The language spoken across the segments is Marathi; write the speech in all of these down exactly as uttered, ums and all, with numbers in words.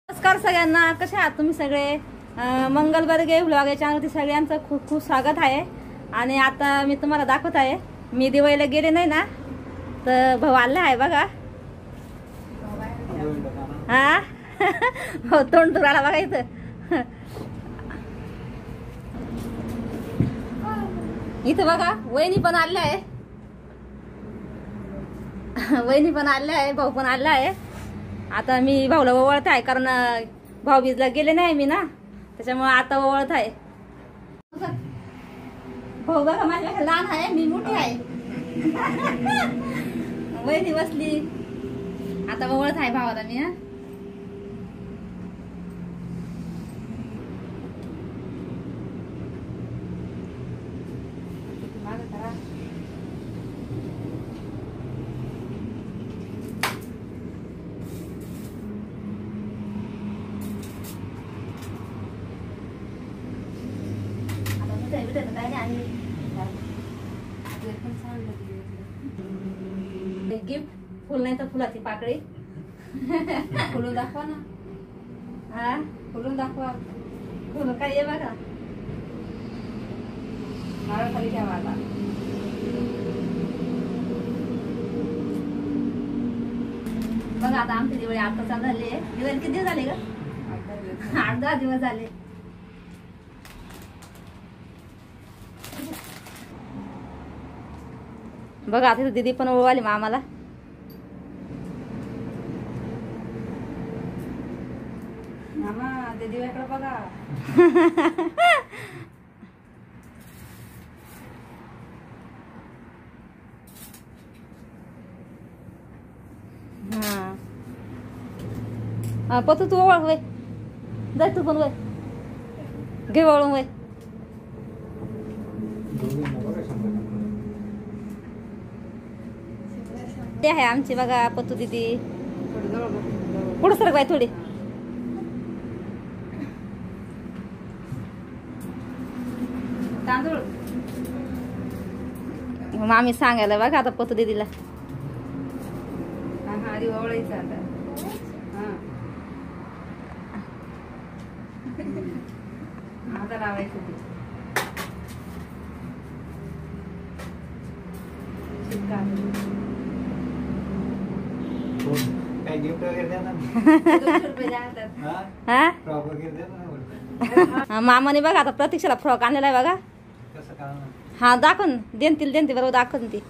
नमस्कार सगळ्यांना, कसे आहात तुम्ही सगळे? मंगल बर्गे व्लॉग या चॅनलवरती सगळ्यांचं खूप खूप स्वागत आहे. आणि आता मी तुम्हाला दाखवत आहे, मी दिवाळीला गेले नाही ना, तर भाऊ आला आहे बघा. हा हो, तोंड धुराला बघा इथं. इथं बघा वहिनी पण आल्या आहे, वहिनी पण आल्या आहे, भाऊ पण आला आहे. आता मी भाऊला ओवळत आहे, कारण भाऊबीजला गेले नाही मी ना, त्याच्यामुळे आता ओवळत आहे. भाऊ बघा माझ्या लहान आहे, मी मोठी आहे. वहिनी बसली, आता ओवळत आहे भावाला मी. हा गिफ्ट फुल नाही तर फुलाची पाकळी. फुलून दाखवा ना. हा फुलून दाखवा. फुल काय आहे बघा. नारळ खाली ठेवा. आता बघा, आता आमची दिवाळी आता चालू झाली आहे. दिवाळी किती दिवस झाले ग? आठ दहा दिवस झाले. बघा आता दीदी पण ओवाळली मामाला. मामा दीदी इकडे बघा. हा पतू तू ओवाळ वय, जाय तू पण वय, घे ओवाळून वय. ते आहे आमची बघा पतू दीदी. पुढं सरक बाई थोडी. तांदूळ मामी सांगायला बघा आता पतू दीदीला. आधी ओवळायचं आता. आता लावायचं ते. काय गिफ्ट वगैरे द्या ना. मामाने बघा आता प्रतीक्षाला फ्रॉक आणलेला आहे बघा. हा दाखवून देतील देतील बरोबर दाखवून ती.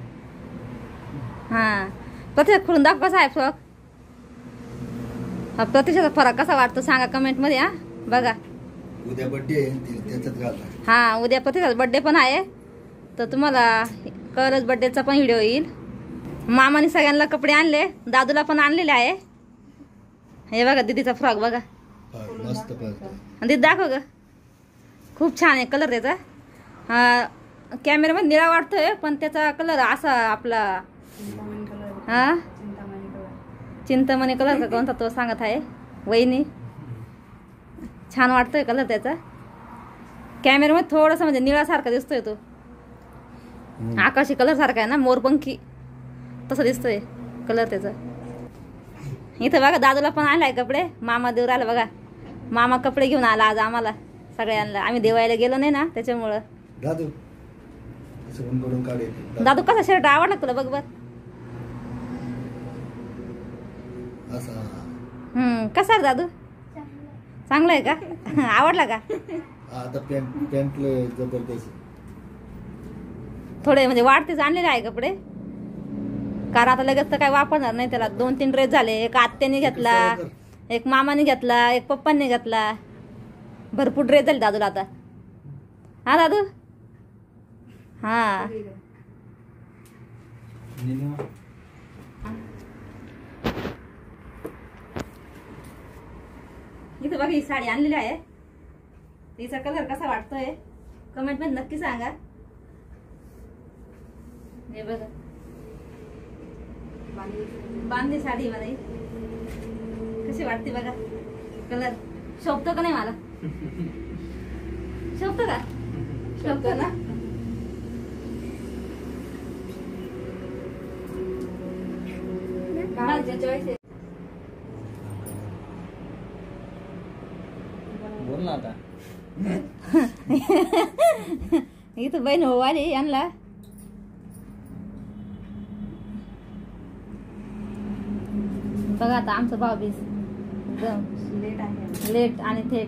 हा प्रतीक्षा खुलून दाखव कसा आहे फ्रॉक. हा प्रतीक्षाचा फरक कसा वाटतो सांगा कमेंट मध्ये. हा बघा उद्या बर्थडे आहे. हा उद्या प्रतीक्षाचा बर्थडे पण आहे, तर तुम्हाला कळलंच बर्थडेचा पण व्हिडिओ येईल. मामाने सगळ्यांना कपडे आणले, दादूला पण आणलेले आहे. हे बघा दीदीचा फ्रॉक बघा. मस्त दीदी दाखव ग, खूप छान आहे कलर त्याचा. हा कॅमेरामध्ये निळा वाटतोय, पण त्याचा कलर असा आपला हा चिंतामणी कलर का कोणता तो सांगत आहे वहिनी. छान वाटतोय कलर त्याचा. कॅमेरामध्ये थोडासा म्हणजे निळासारखा दिसतोय तो. आकाशी कलर सारखा आहे ना, मोरपंखी तसं दिसतोय कलर त्याचा. इथं बघा दादूला पण आलाय कपडे. मामा देऊर आला बघा. मामा कपडे घेऊन आला आज आम्हाला सगळ्यांना. आम्ही देवायला गेलो नाही ना, त्याच्यामुळं. दादू दादू कसा शर्ट आवडला तुला? बघ बर. हम्म कसा आहे दादू? चांगला आहे का? आवडला का? आता पॅन्ट पॅन्ट जबरदस्त. थोडे म्हणजे वाढतेच आणलेले आहे कपडे, कारण आता लगेच तर काय वापरणार नाही त्याला. दोन तीन ड्रेस झाले. एक आत्याने घेतला, एक मामाने घेतला, एक पप्पांनी घेतला. भरपूर ड्रेस झाले दादूला आता. हा दादू. हा इथं बघा ही साडी आणलेली आहे. तिचा कलर कसा वाटतोय कमेंट मध्ये नक्की सांगा. हे बघा बांधली साडी मला. कशी वाटते बघा कलर. शोभतो का नाही मला? शोभतो का? शोभतो ना. बोल ना आता. इथं बहीण हो आली यांना. बघा आता आमचं भाऊबीज एकदम लेट आहे. लेट आणि थेट.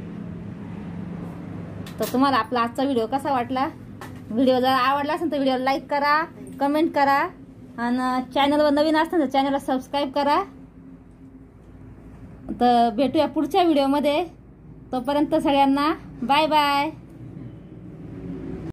तर तुम्हाला आपला आजचा व्हिडिओ कसा वाटला? व्हिडिओ जर आवडला असेल तर व्हिडिओ लाईक करा, कमेंट करा आणि चॅनलवर नवीन असेल तर चॅनलला सबस्क्राईब करा. तर भेटूया पुढच्या व्हिडिओमध्ये. तोपर्यंत सगळ्यांना बाय बाय.